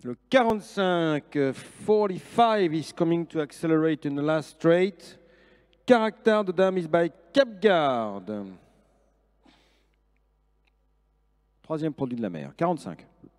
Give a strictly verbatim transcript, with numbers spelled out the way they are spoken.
Le quarante-cinq, forty-five is coming to accelerate in the last straight. Karaktere de dame is by Capgard. Troisième produit de la mer, quarante-cinq.